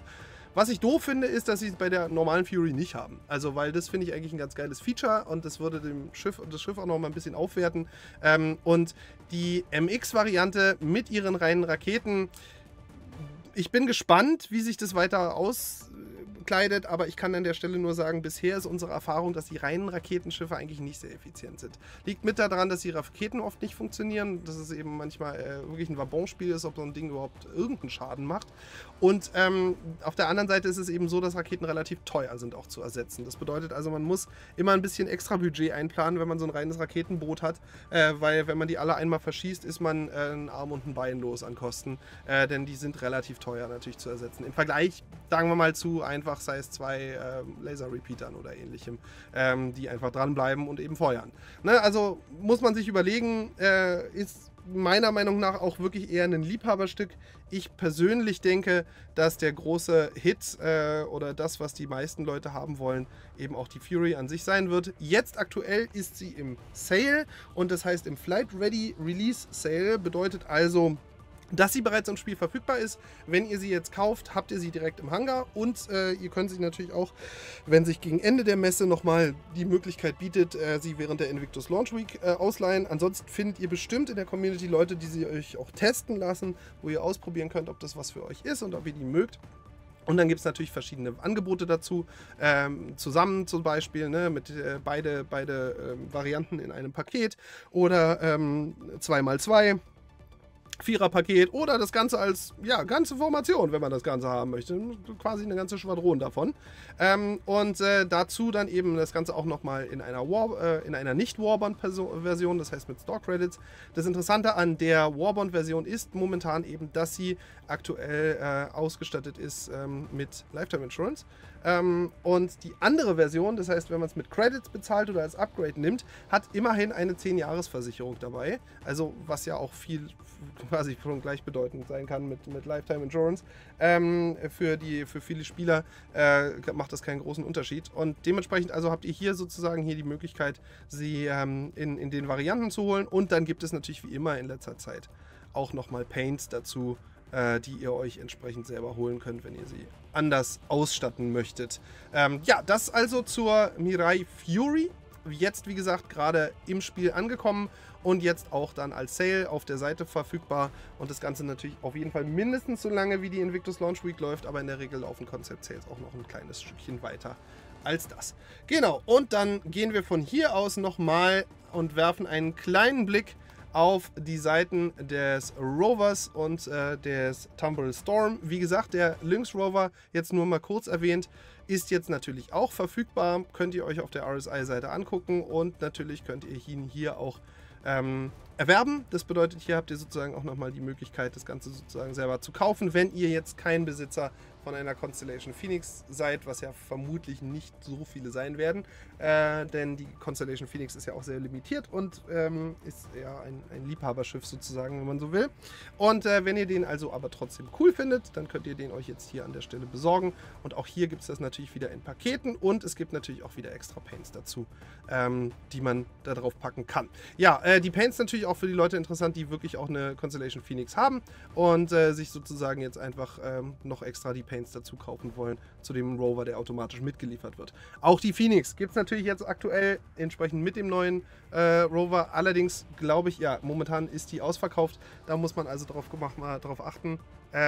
Was ich doof finde, ist, dass sie es bei der normalen Fury nicht haben. Also, weil das finde ich eigentlich ein ganz geiles Feature und das würde das Schiff auch noch mal ein bisschen aufwerten. Und die MX-Variante mit ihren reinen Raketen, ich bin gespannt, wie sich das weiter auskleidet, aber ich kann an der Stelle nur sagen, bisher ist unsere Erfahrung, dass die reinen Raketenschiffe eigentlich nicht sehr effizient sind. Liegt mit daran, dass die Raketen oft nicht funktionieren, dass es eben manchmal wirklich ein Wabonspiel ist, ob so ein Ding überhaupt irgendeinen Schaden macht. Und auf der anderen Seite ist es eben so, dass Raketen relativ teuer sind auch zu ersetzen. Das bedeutet also, man muss immer ein bisschen extra Budget einplanen, wenn man so ein reines Raketenboot hat, weil wenn man die alle einmal verschießt, ist man ein Arm und ein Bein los an Kosten, denn die sind relativ teuer natürlich zu ersetzen. Im Vergleich, sagen wir mal, zu einfach Size 2 Laser-Repeatern oder ähnlichem, die einfach dranbleiben und eben feuern. Ne? Also muss man sich überlegen, ist meiner Meinung nach auch wirklich eher ein Liebhaberstück. Ich persönlich denke, dass der große Hit oder das, was die meisten Leute haben wollen, eben auch die Fury an sich sein wird. Jetzt aktuell ist sie im Sale und das heißt im Flight Ready Release Sale, bedeutet also, dass sie bereits im Spiel verfügbar ist. Wenn ihr sie jetzt kauft, habt ihr sie direkt im Hangar und ihr könnt sie natürlich auch, wenn sich gegen Ende der Messe nochmal die Möglichkeit bietet, sie während der Invictus Launch Week ausleihen. Ansonsten findet ihr bestimmt in der Community Leute, die sie euch auch testen lassen, wo ihr ausprobieren könnt, ob das was für euch ist und ob ihr die mögt. Und dann gibt es natürlich verschiedene Angebote dazu, zusammen zum Beispiel, ne, mit beide Varianten in einem Paket oder 2x2. Vierer-Paket oder das Ganze als, ja, ganze Formation, wenn man das Ganze haben möchte. Quasi eine ganze Schwadron davon. Dazu dann eben das Ganze auch nochmal in einer Nicht-Warbond-Version, das heißt mit Store-Credits. Das Interessante an der Warbond-Version ist momentan eben, dass sie aktuell ausgestattet ist mit Lifetime Insurance. Und die andere Version, das heißt, wenn man es mit Credits bezahlt oder als Upgrade nimmt, hat immerhin eine 10-Jahres-Versicherung dabei. Also was ja auch viel quasi schon gleichbedeutend sein kann mit Lifetime Insurance. Für viele Spieler macht das keinen großen Unterschied. Und dementsprechend also habt ihr hier sozusagen die Möglichkeit, sie in den Varianten zu holen. Und dann gibt es natürlich wie immer in letzter Zeit auch nochmal Paints dazu, die ihr euch entsprechend selber holen könnt, wenn ihr sie anders ausstatten möchtet. Ja, das also zur Mirai Fury. Jetzt, wie gesagt, gerade im Spiel angekommen und jetzt auch dann als Sale auf der Seite verfügbar. Und das Ganze natürlich auf jeden Fall mindestens so lange, wie die Invictus Launch Week läuft, aber in der Regel laufen Concept Sales auch noch ein kleines Stückchen weiter als das. Genau, und dann gehen wir von hier aus nochmal und werfen einen kleinen Blick auf die Seiten des Rovers und des Tumble Storm. Wie gesagt, der Lynx Rover, jetzt nur mal kurz erwähnt, ist jetzt natürlich auch verfügbar. Könnt ihr euch auf der RSI-Seite angucken und natürlich könnt ihr ihn hier auch erwerben. Das bedeutet, hier habt ihr sozusagen auch nochmal die Möglichkeit, das Ganze sozusagen selber zu kaufen, wenn ihr jetzt kein Besitzer von einer Constellation Phoenix seid, was ja vermutlich nicht so viele sein werden, denn die Constellation Phoenix ist ja auch sehr limitiert und ist ja ein Liebhaberschiff sozusagen, wenn man so will. Und wenn ihr den also aber trotzdem cool findet, dann könnt ihr den euch jetzt hier an der Stelle besorgen. Und auch hier gibt es das natürlich wieder in Paketen und es gibt natürlich auch wieder extra Paints dazu, die man da drauf packen kann. Ja, die Paints natürlich auch für die Leute interessant, die wirklich auch eine Constellation Phoenix haben und sich sozusagen jetzt einfach noch extra die Paints dazu kaufen wollen zu dem Rover, der automatisch mitgeliefert wird. Auch die Phoenix gibt es natürlich jetzt aktuell entsprechend mit dem neuen Rover. Allerdings glaube ich, ja, momentan ist die ausverkauft. Da muss man also mal drauf achten,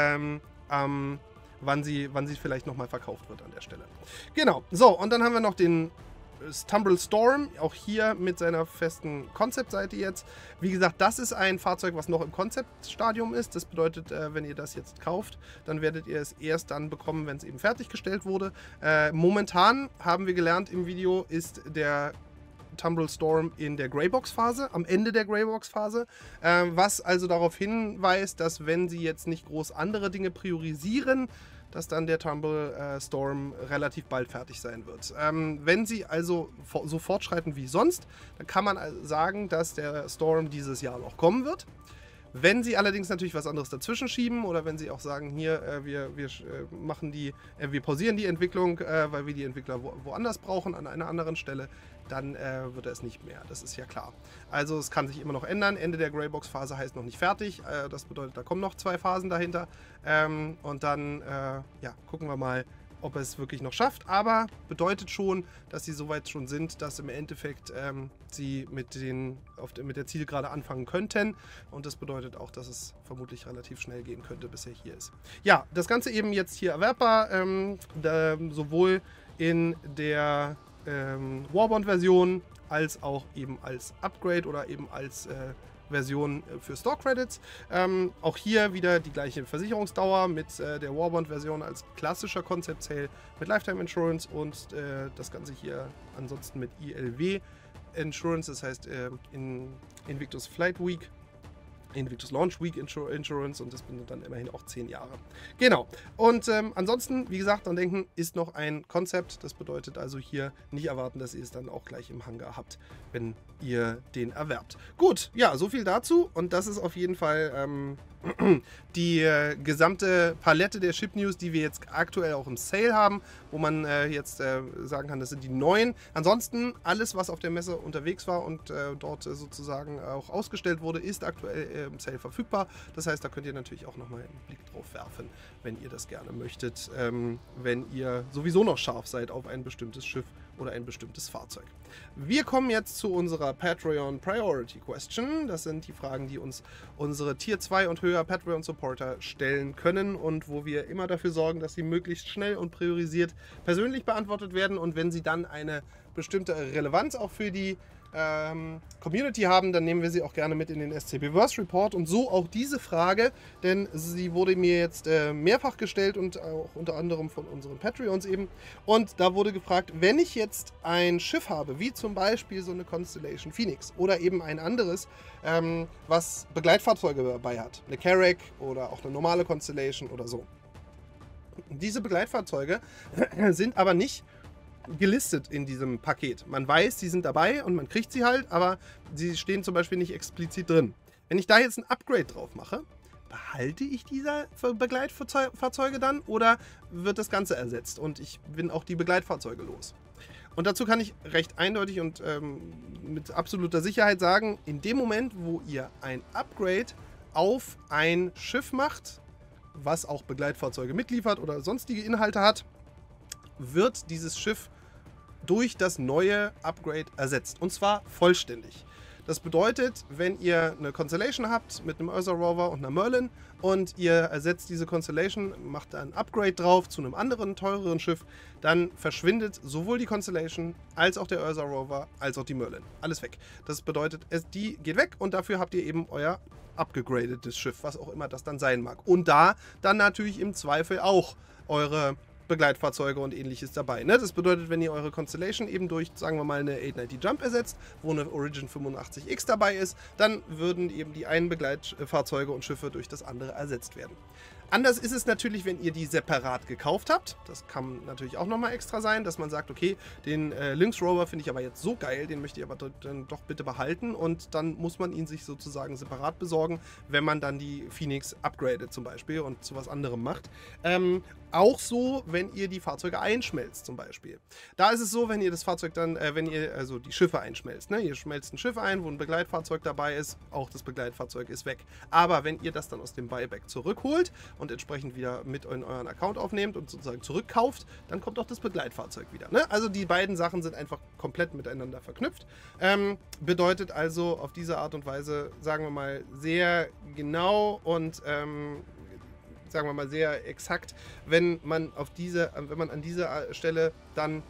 wann sie vielleicht nochmal verkauft wird an der Stelle. Genau, so, und dann haben wir noch den Tumble Storm, auch hier mit seiner festen Konzeptseite jetzt. Wie gesagt, das ist ein Fahrzeug, was noch im Konzeptstadium ist. Das bedeutet, wenn ihr das jetzt kauft, dann werdet ihr es erst dann bekommen, wenn es eben fertiggestellt wurde. Momentan, haben wir gelernt im Video, ist der Tumble Storm in der Greybox-Phase, am Ende der Greybox-Phase, was also darauf hinweist, dass wenn sie jetzt nicht groß andere Dinge priorisieren, dass dann der Tumble Storm relativ bald fertig sein wird. Wenn sie also so fortschreiten wie sonst, dann kann man sagen, dass der Storm dieses Jahr noch kommen wird. Wenn sie allerdings natürlich was anderes dazwischen schieben oder wenn sie auch sagen, hier, wir pausieren die Entwicklung, weil wir die Entwickler woanders brauchen, an einer anderen Stelle, dann wird er es nicht mehr. Das ist ja klar. Also es kann sich immer noch ändern. Ende der Greybox-Phase heißt noch nicht fertig. Das bedeutet, da kommen noch 2 Phasen dahinter. Und dann gucken wir mal, ob er es wirklich noch schafft, aber bedeutet schon, dass sie soweit schon sind, dass im Endeffekt sie mit der Zielgerade anfangen könnten und das bedeutet auch, dass es vermutlich relativ schnell gehen könnte, bis er hier ist. Ja, das Ganze eben jetzt hier erwerbbar, sowohl in der Warbond-Version als auch eben als Upgrade oder eben als Version für Store Credits. Auch hier wieder die gleiche Versicherungsdauer mit der Warbond-Version als klassischer Concept Sale mit Lifetime Insurance und das Ganze hier ansonsten mit ILW Insurance, das heißt Invictus Flight Week, Invictus Launch Week Insurance und das bin dann immerhin auch 10 Jahre. Genau. Und ansonsten, wie gesagt, dann denken, ist noch ein Konzept. Das bedeutet also hier nicht erwarten, dass ihr es dann auch gleich im Hangar habt, wenn ihr den erwerbt. Gut, ja, so viel dazu. Und das ist auf jeden Fall die gesamte Palette der Ship News, die wir jetzt aktuell auch im Sale haben, wo man jetzt sagen kann, das sind die neuen. Ansonsten, alles, was auf der Messe unterwegs war und dort sozusagen auch ausgestellt wurde, ist aktuell im Sale verfügbar. Das heißt, da könnt ihr natürlich auch nochmal einen Blick drauf werfen, wenn ihr das gerne möchtet, wenn ihr sowieso noch scharf seid auf ein bestimmtes Schiff oder ein bestimmtes Fahrzeug. Wir kommen jetzt zu unserer Patreon Priority Question. Das sind die Fragen, die uns unsere Tier 2 und höher Patreon Supporter stellen können und wo wir immer dafür sorgen, dass sie möglichst schnell und priorisiert persönlich beantwortet werden und wenn sie dann eine bestimmte Relevanz auch für die Community haben, dann nehmen wir sie auch gerne mit in den SCP-Verse Report und so auch diese Frage, denn sie wurde mir jetzt mehrfach gestellt und auch unter anderem von unseren Patreons eben und da wurde gefragt, wenn ich jetzt ein Schiff habe, wie zum Beispiel so eine Constellation Phoenix oder eben ein anderes, was Begleitfahrzeuge dabei hat, eine Carrack oder auch eine normale Constellation oder so. Diese Begleitfahrzeuge sind aber nicht gelistet in diesem Paket. Man weiß, die sind dabei und man kriegt sie halt, aber sie stehen zum Beispiel nicht explizit drin. Wenn ich da jetzt ein Upgrade drauf mache, behalte ich diese Begleitfahrzeuge dann oder wird das Ganze ersetzt und ich bin auch die Begleitfahrzeuge los? Und dazu kann ich recht eindeutig und mit absoluter Sicherheit sagen, in dem Moment, wo ihr ein Upgrade auf ein Schiff macht, was auch Begleitfahrzeuge mitliefert oder sonstige Inhalte hat, wird dieses Schiff durch das neue Upgrade ersetzt. Und zwar vollständig. Das bedeutet, wenn ihr eine Constellation habt mit einem Ursa Rover und einer Merlin und ihr ersetzt diese Constellation, macht ein Upgrade drauf zu einem anderen, teureren Schiff, dann verschwindet sowohl die Constellation als auch der Ursa Rover als auch die Merlin. Alles weg. Das bedeutet, die geht weg und dafür habt ihr eben euer abgegradetes Schiff, was auch immer das dann sein mag. Und da dann natürlich im Zweifel auch eure Begleitfahrzeuge und ähnliches dabei. Ne? Das bedeutet, wenn ihr eure Constellation eben durch, sagen wir mal, eine 890 Jump ersetzt, wo eine Origin 85X dabei ist, dann würden eben die einen Begleitfahrzeuge und Schiffe durch das andere ersetzt werden. Anders ist es natürlich, wenn ihr die separat gekauft habt. Das kann natürlich auch nochmal extra sein, dass man sagt, okay, den Lynx Rover finde ich aber jetzt so geil, den möchte ich aber dann doch bitte behalten und dann muss man ihn sich sozusagen separat besorgen, wenn man dann die Phoenix upgradet zum Beispiel und zu was anderem macht. Auch so, wenn ihr die Fahrzeuge einschmelzt zum Beispiel. Da ist es so, wenn ihr das Fahrzeug dann, wenn ihr also die Schiffe einschmelzt, ne? Ihr schmelzt ein Schiff ein, wo ein Begleitfahrzeug dabei ist, auch das Begleitfahrzeug ist weg. Aber wenn ihr das dann aus dem Buyback zurückholt und entsprechend wieder mit in euren Account aufnehmt und sozusagen zurückkauft, dann kommt auch das Begleitfahrzeug wieder. Ne? Also die beiden Sachen sind einfach komplett miteinander verknüpft. Bedeutet also auf diese Art und Weise, sagen wir mal, sehr genau und sagen wir mal sehr exakt, wenn man an dieser Stelle dann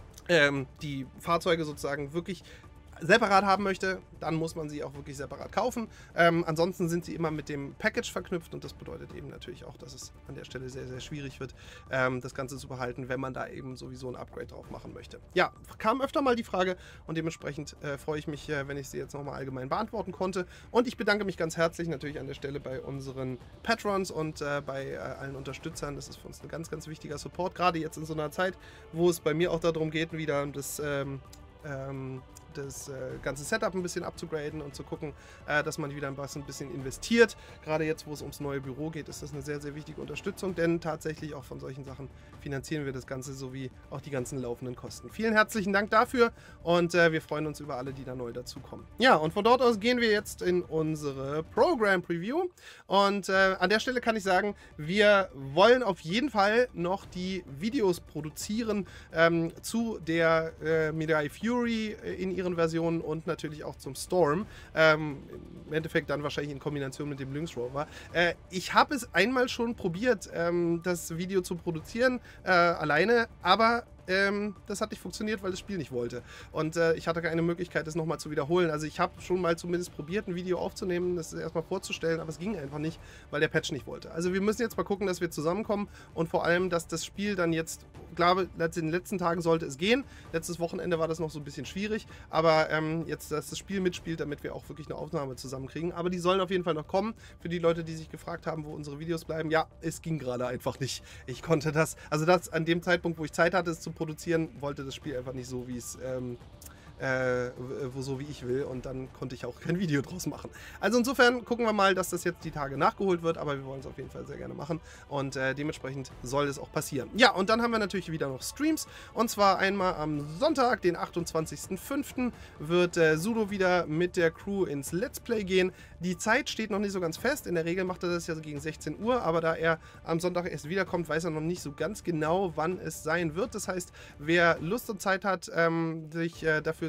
die Fahrzeuge sozusagen wirklich separat haben möchte, dann muss man sie auch wirklich separat kaufen. Ansonsten sind sie immer mit dem Package verknüpft und das bedeutet eben natürlich auch, dass es an der Stelle sehr, sehr schwierig wird, das Ganze zu behalten, wenn man da eben sowieso ein Upgrade drauf machen möchte. Ja, kam öfter mal die Frage und dementsprechend freue ich mich, wenn ich sie jetzt nochmal allgemein beantworten konnte. Und ich bedanke mich ganz herzlich natürlich an der Stelle bei unseren Patrons und bei allen Unterstützern. Das ist für uns ein ganz, ganz wichtiger Support, gerade jetzt in so einer Zeit, wo es bei mir auch darum geht, wieder das ganze Setup ein bisschen abzugraden und zu gucken, dass man wieder ein bisschen investiert. Gerade jetzt, wo es ums neue Büro geht, ist das eine sehr, sehr wichtige Unterstützung, denn tatsächlich auch von solchen Sachen finanzieren wir das Ganze sowie auch die ganzen laufenden Kosten. Vielen herzlichen Dank dafür und wir freuen uns über alle, die da neu dazukommen. Ja, und von dort aus gehen wir jetzt in unsere Program Preview und an der Stelle kann ich sagen, wir wollen auf jeden Fall noch die Videos produzieren zu der Medai Fury in ihren Versionen und natürlich auch zum Storm. Im Endeffekt dann wahrscheinlich in Kombination mit dem Lynx Rover. Ich habe es einmal schon probiert, das Video zu produzieren, alleine, aber das hat nicht funktioniert, weil das Spiel nicht wollte. Und ich hatte keine Möglichkeit, das nochmal zu wiederholen. Also ich habe schon mal zumindest probiert, ein Video aufzunehmen, das erstmal vorzustellen, aber es ging einfach nicht, weil der Patch nicht wollte. Also wir müssen jetzt mal gucken, dass wir zusammenkommen und vor allem, dass das Spiel dann jetzt, ich glaube, in den letzten Tagen sollte es gehen. Letztes Wochenende war das noch so ein bisschen schwierig, aber jetzt, dass das Spiel mitspielt, damit wir auch wirklich eine Aufnahme zusammenkriegen. Aber die sollen auf jeden Fall noch kommen. Für die Leute, die sich gefragt haben, wo unsere Videos bleiben, ja, es ging gerade einfach nicht. Ich konnte das, also das an dem Zeitpunkt, wo ich Zeit hatte, es zu produzieren, wollte das Spiel einfach nicht so, wie es so wie ich will, und dann konnte ich auch kein Video draus machen. Also insofern gucken wir mal, dass das jetzt die Tage nachgeholt wird, aber wir wollen es auf jeden Fall sehr gerne machen und dementsprechend soll es auch passieren. Ja, und dann haben wir natürlich wieder noch Streams, und zwar einmal am Sonntag, den 28.05. wird Sudo wieder mit der Crew ins Let's Play gehen. Die Zeit steht noch nicht so ganz fest, in der Regel macht er das ja so gegen 16 Uhr, aber da er am Sonntag erst wiederkommt, weiß er noch nicht so ganz genau, wann es sein wird. Das heißt, wer Lust und Zeit hat, sich dafür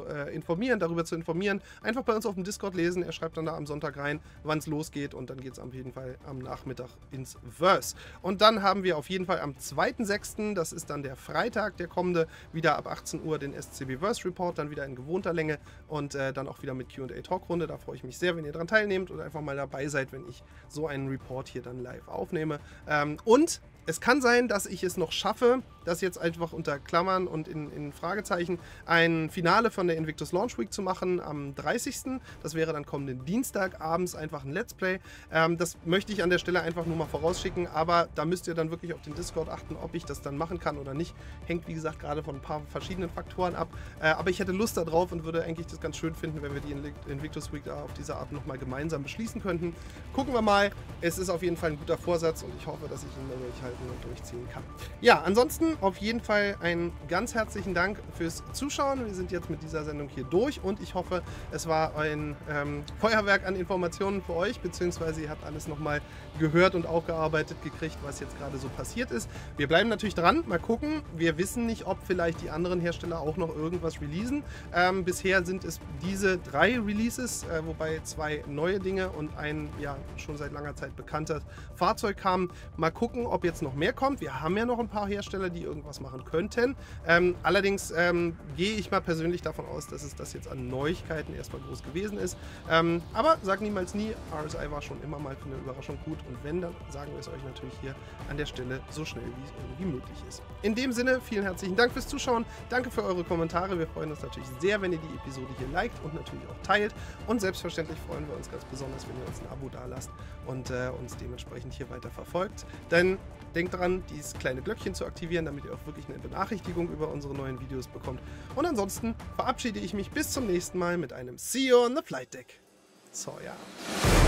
darüber zu informieren, einfach bei uns auf dem Discord lesen. Er schreibt dann da am Sonntag rein, wann es losgeht, und dann geht es auf jeden Fall am Nachmittag ins Verse. Und dann haben wir auf jeden Fall am 2.6., das ist dann der Freitag, der kommende, wieder ab 18 Uhr den SCB Verse Report, dann wieder in gewohnter Länge und dann auch wieder mit Q&A Talkrunde. Da freue ich mich sehr, wenn ihr daran teilnehmt und einfach mal dabei seid, wenn ich so einen Report hier dann live aufnehme. Und es kann sein, dass ich es noch schaffe, das jetzt einfach unter Klammern und in Fragezeichen ein Finale von der Invictus Launch Week zu machen am 30. Das wäre dann kommenden Dienstag abends einfach ein Let's Play. Das möchte ich an der Stelle einfach nur mal vorausschicken, aber da müsst ihr dann wirklich auf den Discord achten, ob ich das dann machen kann oder nicht. Hängt, wie gesagt, gerade von ein paar verschiedenen Faktoren ab. Aber ich hätte Lust darauf und würde eigentlich das ganz schön finden, wenn wir die Invictus Week da auf diese Art nochmal gemeinsam beschließen könnten. Gucken wir mal. Es ist auf jeden Fall ein guter Vorsatz und ich hoffe, dass ich ihn durchhalten und durchziehen kann. Ja, ansonsten auf jeden Fall einen ganz herzlichen Dank fürs Zuschauen. Wir sind jetzt mit dieser Sendung hier durch und ich hoffe, es war ein Feuerwerk an Informationen für euch, beziehungsweise ihr habt alles nochmal gehört und aufgearbeitet gekriegt, was jetzt gerade so passiert ist. Wir bleiben natürlich dran, mal gucken. Wir wissen nicht, ob vielleicht die anderen Hersteller auch noch irgendwas releasen. Bisher sind es diese 3 Releases, wobei 2 neue Dinge und ein ja schon seit langer Zeit bekannter Fahrzeug kamen. Mal gucken, ob jetzt noch mehr kommt. Wir haben ja noch ein paar Hersteller, die irgendwas machen könnten. Allerdings gehe ich mal persönlich davon aus, dass es das jetzt an Neuigkeiten erstmal groß gewesen ist. Aber sag niemals nie, RSI war schon immer mal für eine Überraschung gut, und wenn, dann sagen wir es euch natürlich hier an der Stelle so schnell, wie es irgendwie möglich ist. In dem Sinne, vielen herzlichen Dank fürs Zuschauen, danke für eure Kommentare, wir freuen uns natürlich sehr, wenn ihr die Episode hier liked und natürlich auch teilt, und selbstverständlich freuen wir uns ganz besonders, wenn ihr uns ein Abo dalasst und uns dementsprechend hier weiter verfolgt. Denn denkt daran, dieses kleine Glöckchen zu aktivieren, damit ihr auch wirklich eine Benachrichtigung über unsere neuen Videos bekommt. Und ansonsten verabschiede ich mich bis zum nächsten Mal mit einem See you on the Flight Deck. So, ja.